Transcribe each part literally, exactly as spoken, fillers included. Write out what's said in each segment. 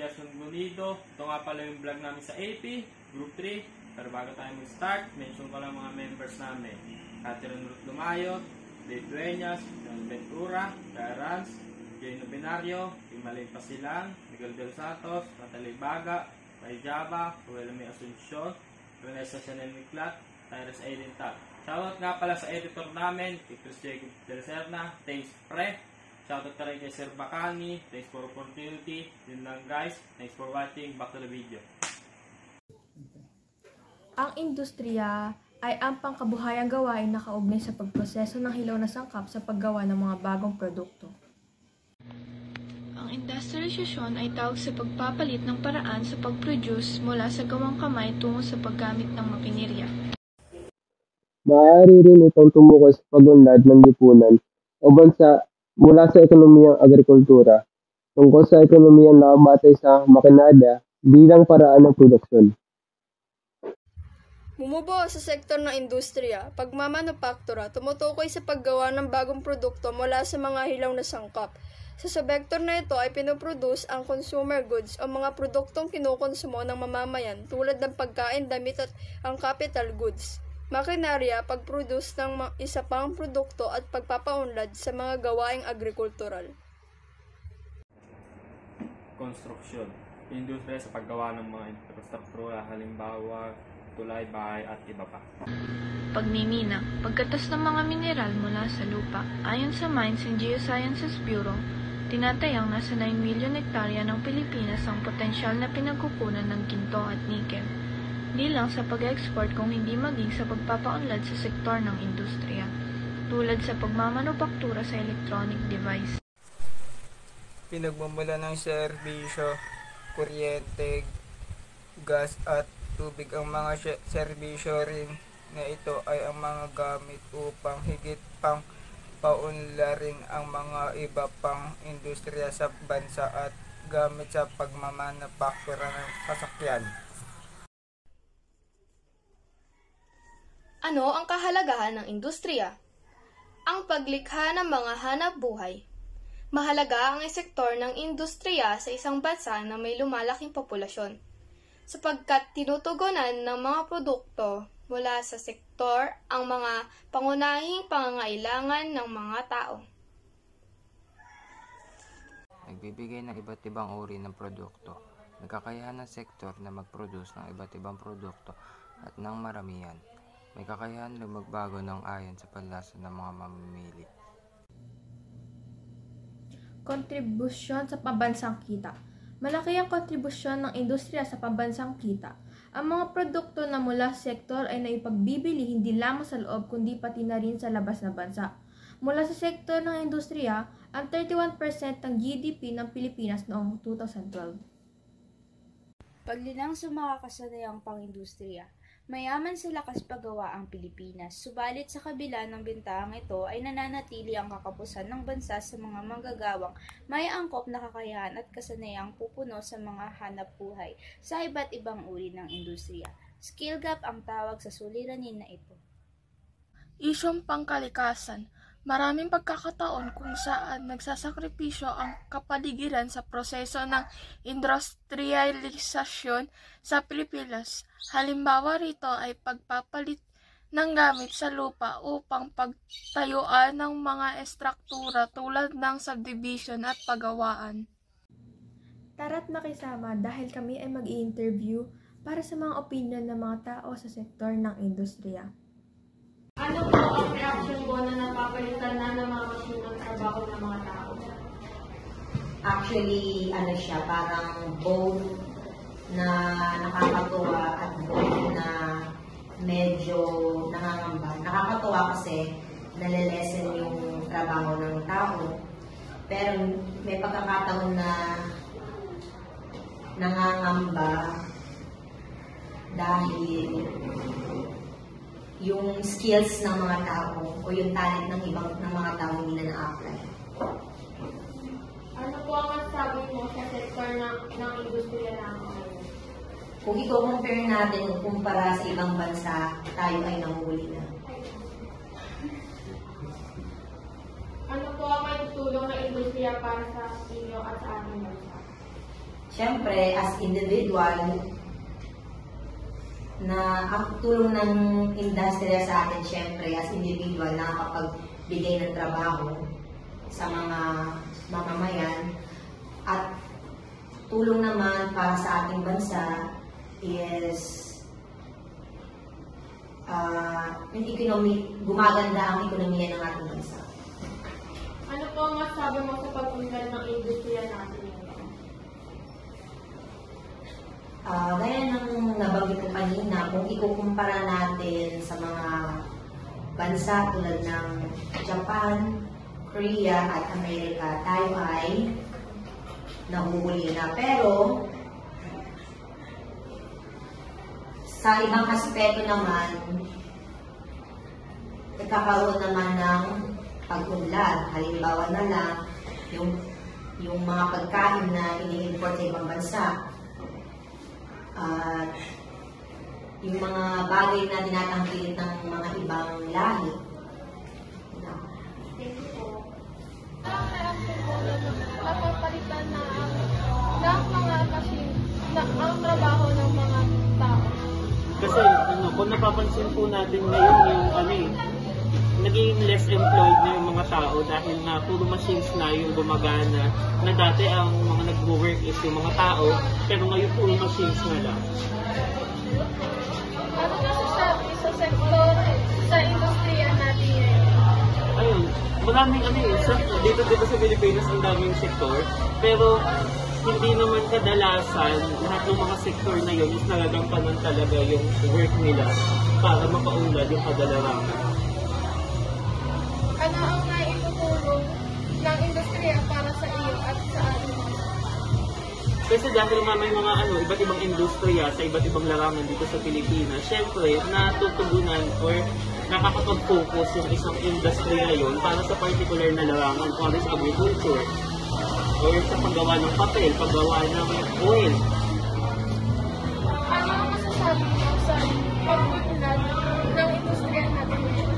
Gerson Gunido. Ito nga pala yung vlog namin sa A P, Group three. Pero bago tayo mag-start, mention ko lang mga members namin. Catherine Ruth Lumayo, Dave Dueñas, John Ventura, Garans, Jay Nobinario, Himalay Pasilang, Miguel Del Santos, Natalie Baga, Ray Java, Ruel May Asuncion, Renessa Chanel Miklat, Tyrus Aiden Tag. Shoutout nga pala sa editor namin, kay Chris Jacob Del Serna. Thanks, pre. Shoutout ka rin kay Sir Bacani. Thanks for opportunity. Yun lang guys. Thanks for watching. Back to the video. Ang industriya ay ang pangkabuhayang gawain na kaugnay sa pagproseso ng hilaw na sangkap sa paggawa ng mga bagong produkto. Ang industrialisasyon ay tawag sa pagpapalit ng paraan sa pag-produce mula sa gawang kamay tungo sa paggamit ng makinerya. Maaari rin itong tumukoy sa pag-unlad ng lipunan o bansa mula sa ekonomiyang agrikultura tungkol sa ekonomiyang nakabatay sa makinarya bilang paraan ng produksyon. Bumubuo sa sektor ng industriya, pagmamanufaktura, tumutukoy sa paggawa ng bagong produkto mula sa mga hilaw na sangkap. Sa subvektor na ito ay pinoproduce ang consumer goods o mga produktong kinukonsumo ng mamamayan tulad ng pagkain, damit at ang capital goods. Makinarya, pagproduce ng isa pang produkto at pagpapaunlad sa mga gawaing agrikultural. Construction, industriya sa paggawa ng mga infrastruktura, halimbawa tulay, bahay at iba pa. Pagmimina, pagkatas ng mga mineral mula sa lupa. Ayon sa Mines and Geosciences Bureau, tinatayang nasa nine milyon hektarya ng Pilipinas ang potensyal na pinagkukunan ng ginto at nikel. Di lang sa pag-export kung hindi maging sa pagpapaunlad sa sektor ng industriya, tulad sa pagmamanupaktura sa electronic device. Pinagmumula ng serbisyo, kuryente, gas at tubig. Ang mga serbisyo rin na ito ay ang mga gamit upang higit pang paunlarin ang mga iba pang industriya sa bansa at gamit sa pagmamanufaktura ng sasakyan. Ano ang kahalagahan ng industriya? Ang paglikha ng mga hanap buhay. Mahalaga ang sektor ng industriya sa isang bansa na may lumalaking populasyon, sapagkat tinutugunan ng mga produkto mula sa sektor ang mga pangunahing pangangailangan ng mga tao. Nagbibigay ng iba't ibang uri ng produkto. Nagkakayahan ng sektor na mag-produce ng iba't ibang produkto at ng maramihan. May kakayahan na magbago ng ayon sa panlasa ng mga mamimili. Kontribusyon sa pambansang kita. Malaki ang kontribusyon ng industriya sa pambansang kita. Ang mga produkto na mula sa sektor ay naipagbibili hindi lamang sa loob kundi pati na rin sa labas na bansa. Mula sa sektor ng industriya, ang thirty-one percent ng G D P ng Pilipinas noong two thousand twelve. Paglinang sa mga kasanayang pang-industriya, mayaman sa lakas paggawa ang Pilipinas, subalit sa kabila ng bintahang ito ay nananatili ang kakapusan ng bansa sa mga manggagawang may angkop na kakayahan at kasanayang pupuno sa mga hanap buhay sa iba't ibang uri ng industriya. Skill gap ang tawag sa suliranin na ito. Isyong pangkalikasan. Maraming pagkakataon kung saan nagsasakripisyo ang kapaligiran sa proseso ng industrialisasyon sa Pilipinas. Halimbawa rito ay pagpapalit ng gamit sa lupa upang pagtayuan ng mga estruktura tulad ng subdivision at pagawaan. Tara't makisama dahil kami ay mag-i-interview para sa mga opinion ng mga tao sa sektor ng industriya. Ano po ang reaction mo na napapalitan na ng mga machine ng trabaho ng mga tao? Actually, ano siya, parang both na nakakatuwa at both na medyo nangangamba. Nakakatuwa kasi nalilesen yung trabaho ng tao. Pero may pagkakataon na nangangamba dahil yung skills ng mga tao o yung talent ng ibang ng mga tao hindi na na-apply. Ano po ang masasabi mo sa sektor ng, ng industriya namin? Kung i-compare natin o kumpara sa ibang bansa, tayo ay nahuli na. Ano po ang may tulong ng industriya para sa inyo at sa aming bansa? syempre, as individual, na ang tulong ng industriya sa atin, syempre, as individual, nakakapagbigay ng trabaho sa mga mamamayan. At tulong naman para sa ating bansa is uh, yung economy, gumaganda ang ekonomiya ng ating bansa. Ano po ang masabi mo sa pag-unlad ng industriya natin? Uh, gaya ng nabanggit ko kanina, kung ikukumpara natin sa mga bansa tulad ng Japan, Korea at Amerika, tayo ay nahuhuli na. Pero sa ibang aspeto naman, nagkakaroon naman ng pag-unlad. Halimbawa na lang, yung, yung mga pagkain na ini-import sa ibang bansa. At uh, yung mga bagay na tinatangkilik ng mga ibang lahi. Thank you po. Napapalitan na ng mga machine na ang trabaho ng mga tao. Kasi ano, kung napapansin po natin ngayon yung ano eh, naging less employed na yung mga tao dahil na puro machines na yung gumagana, na dati ang mga nag-work is yung mga tao, pero ngayon puro machines na lang. Ano kasi sa, sa sektor, sa industriya natin ngayon? Ayun, maraming ano eh, sa, dito dito sa Pilipinas ang daming sektor, pero hindi naman kadalasan lahat ng mga sektor na yun is nagagampanan talaga yung work nila para makaunlad yung kadalarangan. Ano ang naitutulong ng industriya para sa iyo at sa atin? Kasi dahil nga may mga ano, iba't ibang industriya sa iba't ibang larangan dito sa Pilipinas, syempre natutugunan or nakakapag-focus yung isang industriya yun para sa particular na larangan, kung ano sa agriculture or sa paggawa ng papel, paggawa ng oil. Ano ang masasabi mo sa pag-unlad ng industriya natin ngayon?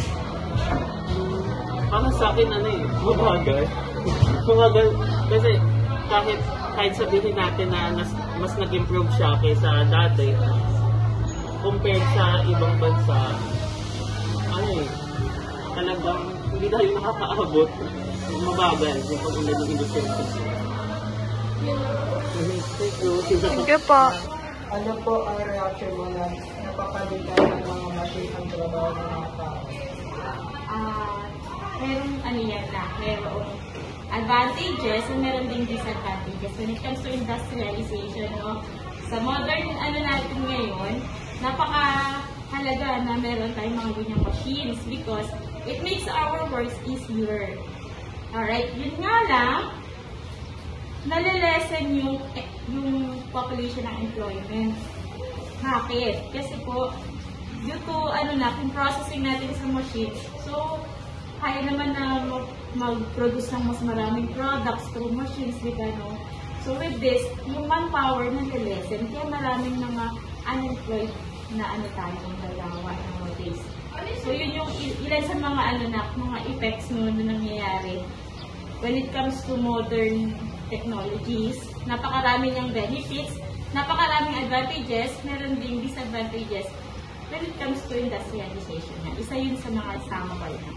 Para sa akin, ano eh, mabagal. Mabagal, kasi kahit, kahit sabihin natin na nas, mas nag-improve siya kaysa dati, compared sa ibang bansa, ano eh, talagang hindi tayo nakakaabot, mabagal yung pag-unlad ng industriya natin. Thank you po. Ano po ang reaction mo na napapalitan ng mga machine ang trabaho ng mga tao? Ah, merong ano yan na, merong advantages and meron ding disadvantages when it comes to industrialization, no? Sa modern ano natin ngayon, napakahalaga na meron tayong mga ganyang machines because it makes our works easier. Alright, yun nga lang, nalilesen yung, yung population ng employment. Bakit? Kasi po, due to ano na, kung processing natin sa machines, so kaya naman na mag-produce ng mas maraming products through machines, di ba, no? So with this, yung manpower na nalilesen, kaya maraming mga unemployed na ano tayo ng dalawa nowadays. So yun yung ilan sa mga ano na, mga effects no, na nangyayari. When it comes to modern technologies, napakarami niyang benefits, napakaraming advantages, meron ding disadvantages when it comes to industrialization. Isa yun sa mga sample na.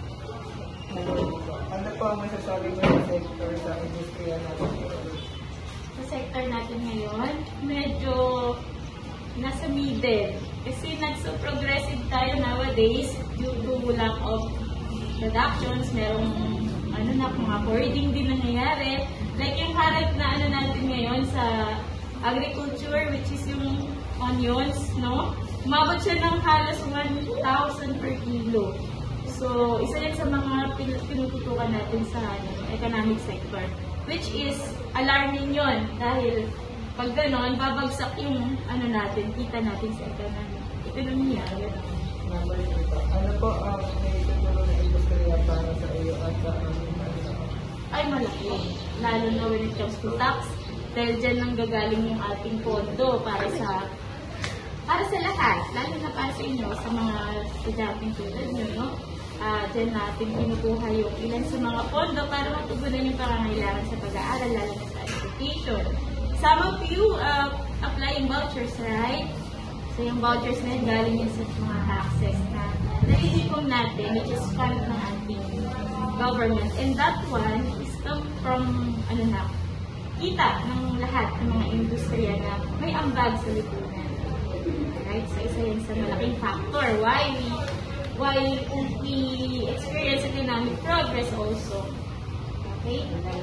Ano po ang masasabi mo sa sector sa industriya natin? Sa sector natin ngayon, medyo nasa middle. Kasi nag-so-progressive tayo nowadays due to lack of productions, merong ano na, mga hoarding din nangyayari. Like yung current na ano natin ngayon sa agriculture, which is yung onions, no? Umabot siya ng halos one thousand per kilo. So, isa yan sa mga pinututukan natin sa ano, economic sector. Which is alarming yon dahil pag gano'n, babagsak yung ano natin, kita natin sa economic. Ekonomiya. Ano po ang naitutulong ng industriya para sa iyo at sa aming bansa? Ay, malaki. Lalo na when it comes to tax. Dahil dyan nang gagaling yung ating pondo para sa para sa lahat. Lalo na para sa inyo, sa mga estudyanteng tulad nyo, no? Uh, dyan natin pinukuha yung ilan sa mga pondo para matugunan yung pangangailangan sa pag-aaral, lalo na sa education. some of you uh, applying vouchers, right? So yung vouchers na yun, galing yun sa mga taxes na naisipong natin, which is fund ng ating government. And that one is come from, ano na, kita ng lahat ng mga industriya na may ambag sa lipunan. Right? So isa yun sa malaking factor why we why we experience economic progress also. Okay?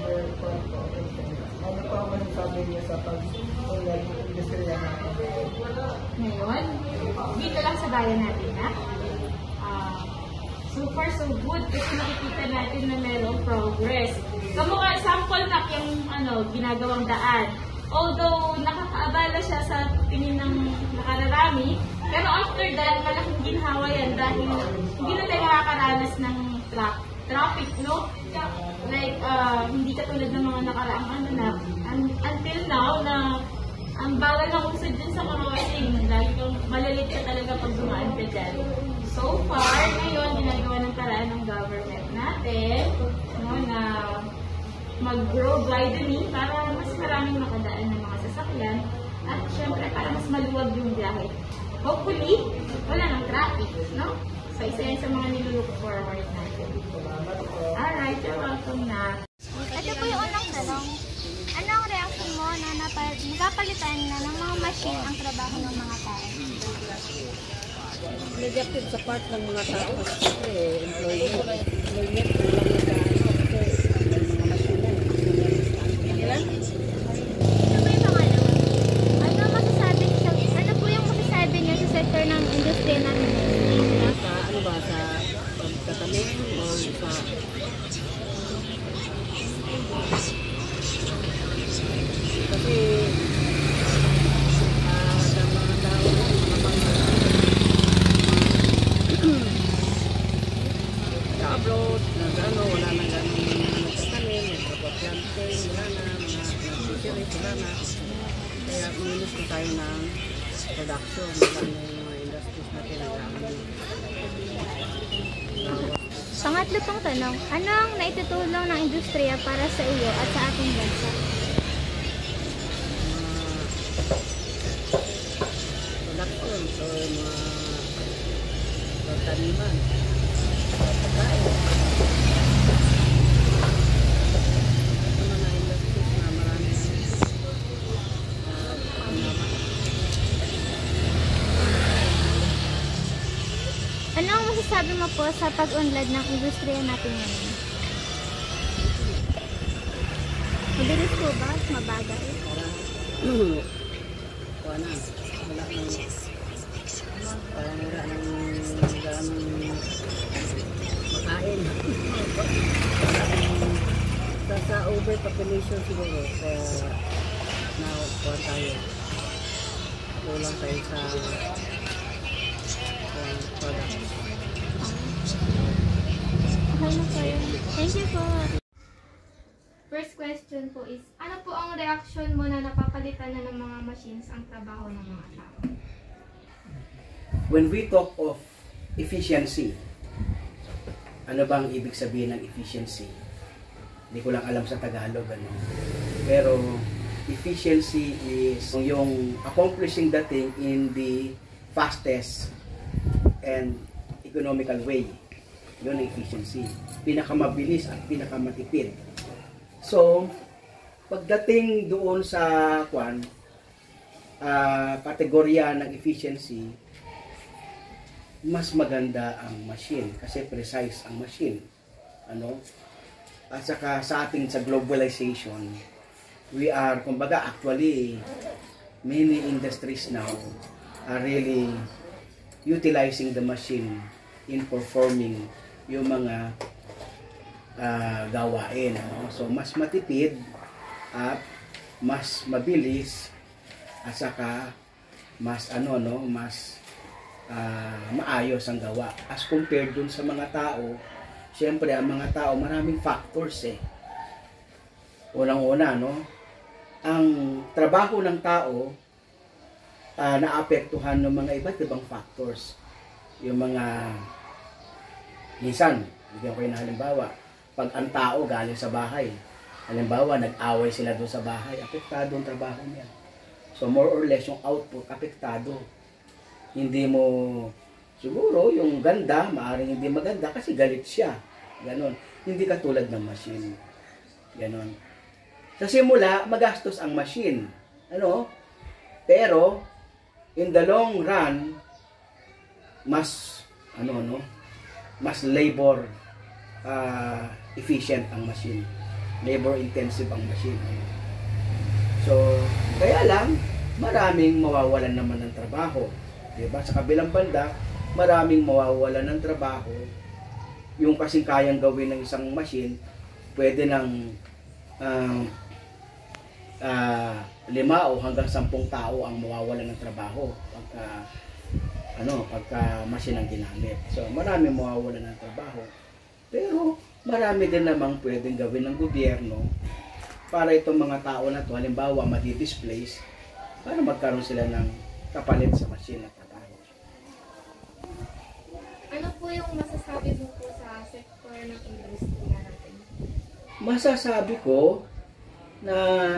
Ano pa ang masasabi niyo sa pag-unlad ng industriya natin? Ngayon, dito lang sa bayan natin, ha? Uh, so far, so good. Kasi nakikita natin na mayroong progress. Kamukha, sample na yung ano, ginagawang daan. Although, nakakaabala siya sa tingin ng nakararami, pero after that, malaking ginhawa yan dahil hindi na tayo nakakaranas ng tra traffic, no? Like, uh, hindi katulad ng mga nakaraang ano na, un until now, na ang bagal na usad dyan sa crossing. Lagi kang malalit ka talaga pag dumaan ka dyan. So far, ngayon, ginagawa ng paraan ng government natin, no, na mag-grow widening para mas maraming makadaan ng mga sasakyan at syempre para mas maluwag yung biyahe. Hopefully, wala nang traffic, no? So, isa yan sa mga nilook forward natin. Alright, you're welcome na. Ito po yung unang tanong. Ano ang reaction mo na napapalitan na ng mga machine ang trabaho ng mga tao? Negative sa part ng mga tao kasi siyempre, employment. Employment, kulang na sa kasi mga machine na. Ilan? Ito po yung pangalawa. Ano masasabi niyo, ano po yung masasabi niyo sa sector ng industriya namin? Sa ano ba, sa pagtatanim o sa kasi uh, sa mga tao mga mga sa abroad na gano'n, wala na gano'n mga nagtatanim, nagpapaplanting, wala na, mga nagsikirit, wala na. Kaya minus na tayo ng production, wala na yung mga industries na tinagaamin. Pangatlo pong tanong, ano ang naitutulong ng industriya para sa iyo at sa ating bansa? Production, so mga pagtaniman, pagkain. Ito mga industries na marami uh, pangyaman. Ano ang masasabi mo po sa pag-unlad ng industriya natin ngayon? Mabilis po ba? Mabagal? Wala na. Wala nang parang wala nang ganong makain. sa, sa overpopulation siguro kaya nakukuha tayo. Kulang tayo sa uh, product. Okay na po yun. Thank you po. First question po is, ano po ang reaction mo na napapalitan na ng mga machines ang trabaho ng mga tao? When we talk of efficiency, ano bang ibig sabihin ng efficiency? Hindi ko lang alam sa Tagalog, ano. Pero efficiency is yung accomplishing the thing in the fastest and economical way. Yun ang efficiency. Pinakamabilis at pinakamatipid. So, pagdating doon sa kwan, uh, kategorya ng efficiency, mas maganda ang machine kasi precise ang machine. Ano? At saka sa ating sa globalization, we are, kumbaga, actually, many industries now are really utilizing the machine in performing yung mga uh, gawain. Ano? So, mas matipid at mas mabilis at saka mas ano no, mas uh, maayos ang gawa as compared dun sa mga tao. Siyempre, ang mga tao, maraming factors eh. Unang-una, no? Ang trabaho ng tao uh, naapektuhan ng mga iba't ibang factors. Yung mga minsan, bigyan ko yung halimbawa, pag ang tao galing sa bahay, Halimbawa, nag-away sila doon sa bahay, apektado ang trabaho niya. So more or less yung output, apektado. Hindi mo, siguro yung ganda, maaaring hindi maganda kasi galit siya. Ganon. Hindi katulad ng machine. Ganon. Sa simula, magastos ang machine. Ano? Pero, in the long run, mas, ano, no? Mas labor uh, efficient ang machine. Labor intensive ang machine. So, kaya lang, maraming mawawalan naman ng trabaho. Diba? Sa kabilang banda, maraming mawawalan ng trabaho. Yung kasing kayang gawin ng isang machine, pwede ng uh, uh, lima o hanggang sampung tao ang mawawalan ng trabaho pagka, ano, pagka machine ang ginamit. So, maraming mawawalan ng trabaho. Pero, marami din namang pwedeng gawin ng gobyerno para itong mga tao na to, halimbawa, madi-displace, para magkaroon sila ng kapalit sa machine at trabaho. Ano po yung masasabi mo po sa sector ng industriya natin? Masasabi ko na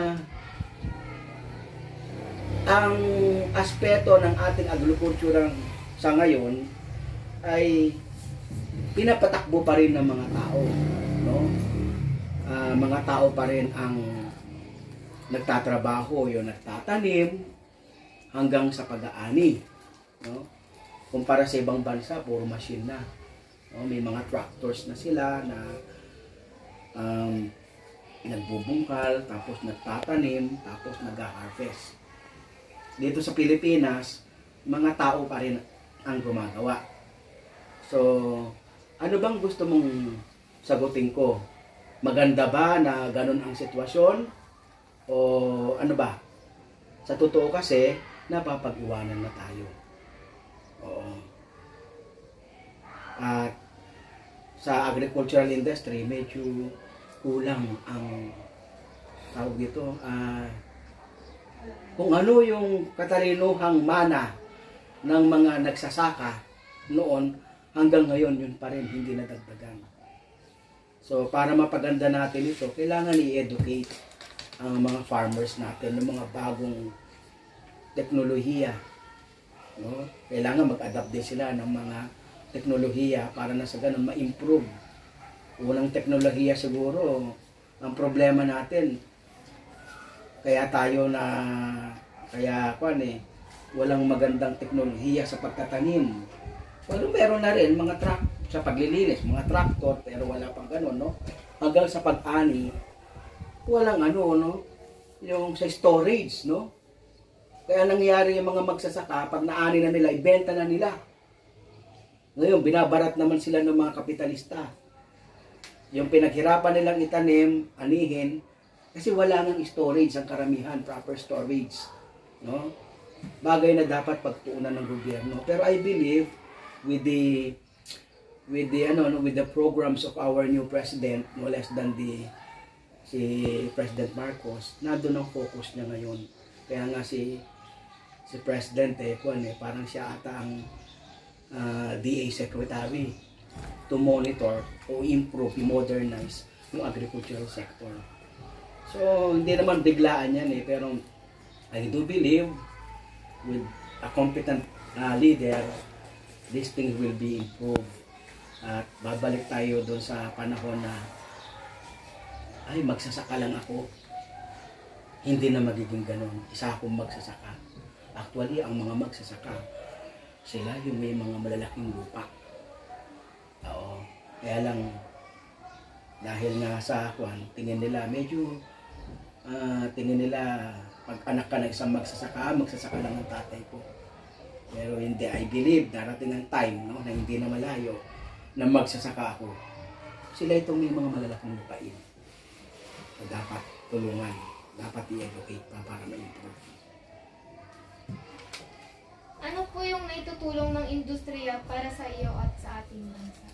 ang aspeto ng ating agriculture sa ngayon ay pinapatakbo pa rin ng mga tao, no? Uh, mga tao pa rin ang nagtatrabaho, yung nagtatanim hanggang sa pag-aani, no? Kumpara sa ibang bansa, puro machine na, no? May mga tractors na sila na um, nagbubungkal, tapos nagtatanim, tapos nag-harvest. Dito sa Pilipinas, mga tao pa rin ang gumagawa. So, ano bang gusto mong sagutin ko? Maganda ba na ganun ang sitwasyon? O ano ba? Sa totoo kasi, napapag-iwanan na tayo. Oo. At sa agricultural industry, medyo kulang ang tawag dito, ah, uh, kung ano yung katalinuhang mana ng mga nagsasaka noon, hanggang ngayon yun pa rin, hindi nadagdagan. So, para mapaganda natin ito, kailangan i-educate ang mga farmers natin ng mga bagong teknolohiya. No? Kailangan mag-adapt din sila ng mga teknolohiya para na sa ganun ma-improve. Unang teknolohiya siguro, ang problema natin, kaya tayo na, kaya kwan eh, walang magandang teknolohiya sa pagtatanim. Pero meron na rin mga truck sa paglilinis, mga tractor, pero wala pang ganun, no? Hanggang sa pag-ani, walang ano, no? Yung sa storage, no? Kaya nangyari yung mga magsasaka, pag naani na nila, ibenta na nila. Ngayon, binabarat naman sila ng mga kapitalista. Yung pinaghirapan nilang itanim, anihin, kasi wala nang storage ang karamihan, proper storage, no? Bagay na dapat pagtuunan ng gobyerno. Pero I believe with the with the ano no, with the programs of our new president, no less than the si President Marcos, nandoon ang focus niya ngayon. Kaya nga si si President eh, kuan eh parang siya ata ang uh, D A Secretary to monitor o improve, modernize yung agricultural sector. So, hindi naman biglaan yan eh, pero I do believe with a competent uh, leader, these things will be improved. At babalik tayo doon sa panahon na ay, magsasaka lang ako. Hindi na magiging ganun. Isa akong magsasaka. Actually, ang mga magsasaka, sila yung may mga malalaking lupa. Oo. Kaya lang, dahil nga sa kwan, tingin nila medyo Uh, tingin nila pag anak ka ng isang magsasaka, magsasaka lang ang tatay ko. Pero hindi, I believe darating ang time, no, na hindi na malayo na magsasaka ako. Sila itong may mga malalaking lupain na dapat tulungan, dapat i-educate pa para ma-improve. Ano po yung naitutulong ng industriya para sa iyo at sa ating bansa?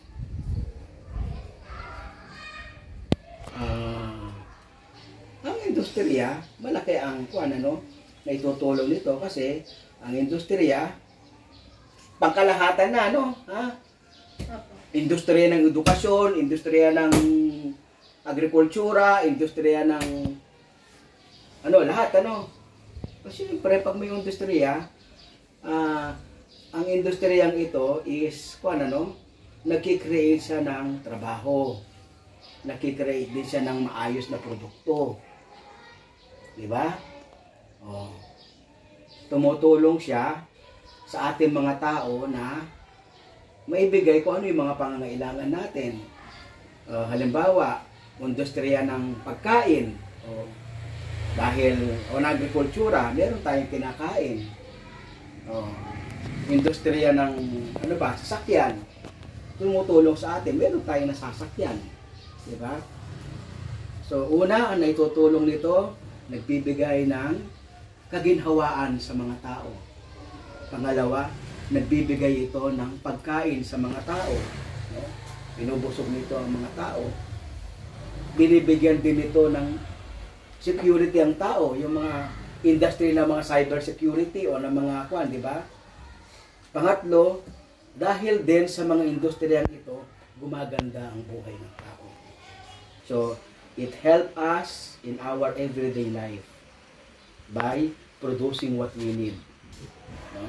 Ah... Uh, Ang industriya, malaki ang kuan ano, na itutulong nito kasi ang industriya pangkalahatan na ano, ha? Industriya ng edukasyon, industriya ng agrikultura, industriya ng ano, lahat ano. Kasi siyempre pag may industriya, uh, ang industriyang ito is kuan ano, nagki-create siya ng trabaho. Nagki-create din siya ng maayos na produkto. Di ba? Oh. Tumutulong siya sa ating mga tao na maibigay kung ano yung mga pangangailangan natin. Uh, halimbawa, industriya ng pagkain. Oh. Dahil o ng agrikultura, meron tayong kinakain. Oh. Industriya ng ano ba, sasakyan. Tumutulong sa atin, meron tayong nasasakyan. Diba? So, una, ang naitutulong nito, nagbibigay ng kaginhawaan sa mga tao. Pangalawa, nagbibigay ito ng pagkain sa mga tao. No? Binubusog nito ang mga tao. Binibigyan din ito ng security ang tao, yung mga industry ng mga cyber security o ng mga kwan, di ba? Pangatlo, dahil din sa mga industriyang ito, gumaganda ang buhay ng tao. So, it helps us in our everyday life by producing what we need. No?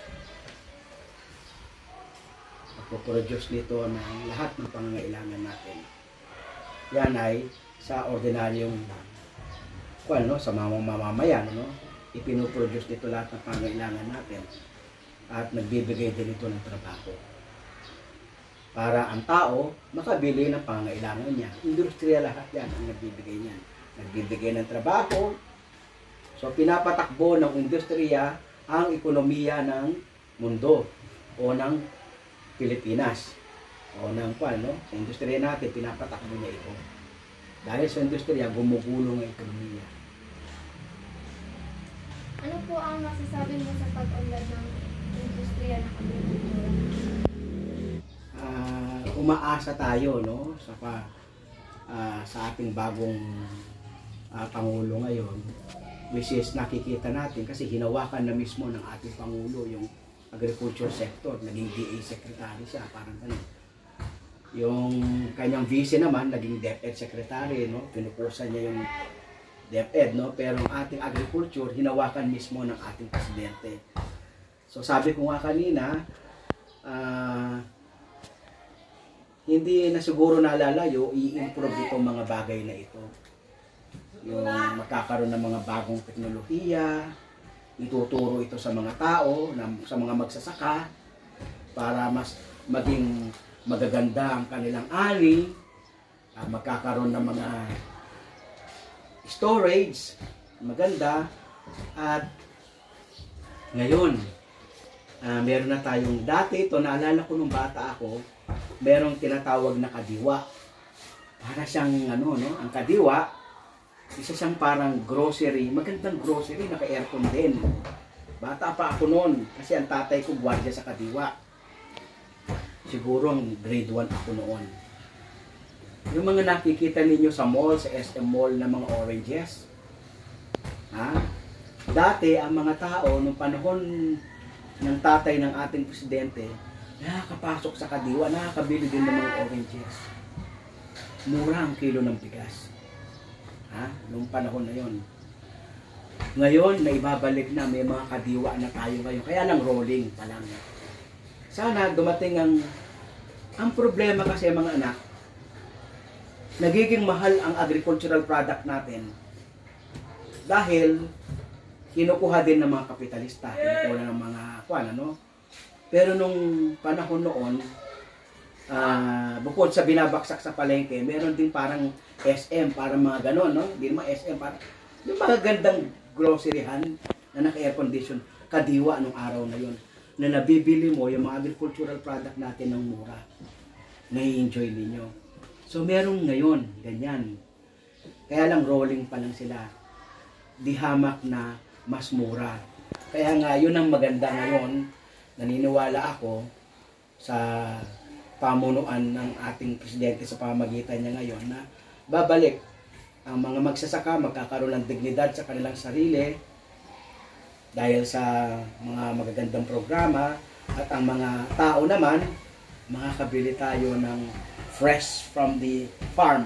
Magpo-produce nito ng lahat ng pangangailangan natin. Yan ay sa ordinaryong kung ano, sa mga mamamayan, no? Ipinoproduce nito lahat ng pangangailangan natin at nagbibigay din ito ng trabaho para ang tao makabili ng pangangailangan niya. Industriya lahat yan ang nagbibigay niyan. Nagbibigay ng trabaho. So, pinapatakbo ng industriya ang ekonomiya ng mundo o ng Pilipinas o ng kwan, no? Sa industriya natin, pinapatakbo niya ito. Dahil sa industriya, gumugulong ang ekonomiya. Ano po ang masasabi mo sa pag-unlad ng industriya ng agrikultura? Uh, umaasa tayo, no, sa pa, uh, sa ating bagong uh, Pangulo ngayon, which is nakikita natin kasi hinawakan na mismo ng ating Pangulo yung agriculture sector, naging D A secretary siya, parang ano. Yung kanyang vice naman, naging DepEd secretary, no, pinukursa niya yung DepEd, no, pero ang ating agriculture, hinawakan mismo ng ating presidente. So sabi ko nga kanina, ah, uh, hindi na siguro nalalayo, i-improve itong mga bagay na ito. Yung magkakaroon ng mga bagong teknolohiya, ituturo ito sa mga tao, sa mga magsasaka, para mas maging magaganda ang kanilang ani, uh, magkakaroon ng mga storage, maganda, at ngayon, uh, meron na tayong dati, ito naalala ko nung bata ako, merong tinatawag na kadiwa. Para siyang ano, no? Ang kadiwa, isa siyang parang grocery, magandang grocery, naka-aircon din. Bata pa ako noon, kasi ang tatay ko gwardiya sa kadiwa. Siguro ang grade one ako noon. Yung mga nakikita ninyo sa mall, sa S M Mall na mga oranges. Ha? Dati, ang mga tao, nung panahon ng tatay ng ating presidente, nakakapasok sa kadiwa, nakakabili din ng mga oranges. Mura ang kilo ng bigas. Ha? Noong panahon na yon. Ngayon, naibabalik na, may mga kadiwa na tayo ngayon. Kaya lang rolling pa lang. Sana dumating ang... Ang problema kasi mga anak, nagiging mahal ang agricultural product natin dahil kinukuha din ng mga kapitalista, kinukuha ng mga kwan, ano? Pero nung panahon noon, uh, bukod sa binabaksak sa palengke, meron din parang S M, parang mga ganon, no? Hindi naman S M, parang yung mga gandang groceryhan na naka-air condition, kadiwa nung araw na yun, na nabibili mo yung mga agricultural product natin ng mura. Nai-enjoy ninyo. So meron ngayon, ganyan. Kaya lang rolling pa lang sila. Di hamak na mas mura. Kaya nga, yun ang maganda ngayon. Naniniwala ako sa pamunuan ng ating presidente sa pamagitan niya ngayon na babalik ang mga magsasaka, magkakaroon ng dignidad sa kanilang sarili dahil sa mga magagandang programa, at ang mga tao naman, makakabili tayo ng fresh from the farm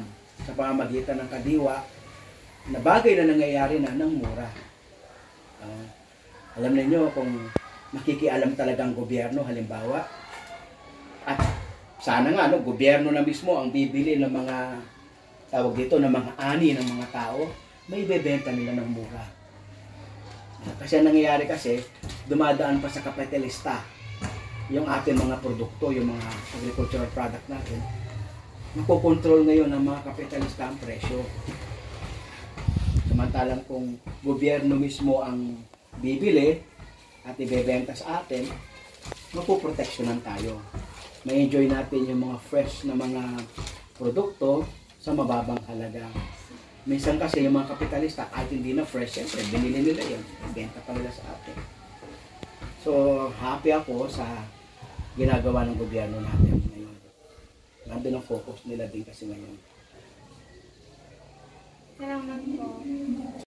sa pamamagitan ng kadiwa na bagay na nangyayari na ng mura. Uh, alam niyo kung makikialam talagang gobyerno halimbawa, at sana nga no, gobyerno na mismo ang bibili ng mga tawag dito ng mga ani ng mga tao, may ibebenta nila ng mura. Kasi ang nangyayari kasi, dumadaan pa sa kapitalista yung ating mga produkto, yung mga agricultural product natin. Nakokontrol ngayon ng mga kapitalista ang presyo. Samantalang kung gobyerno mismo ang bibili at ibebenta sa atin, mapoproteksyonan tayo. May enjoy natin yung mga fresh na mga produkto sa mababang halaga. Minsan kasi yung mga kapitalista, kahit hindi na fresh, siyempre, binili nila yun. Benta pa nila sa atin. So, happy ako sa ginagawa ng gobyerno natin ngayon. Nandun ang focus nila din kasi ngayon. Salamat po.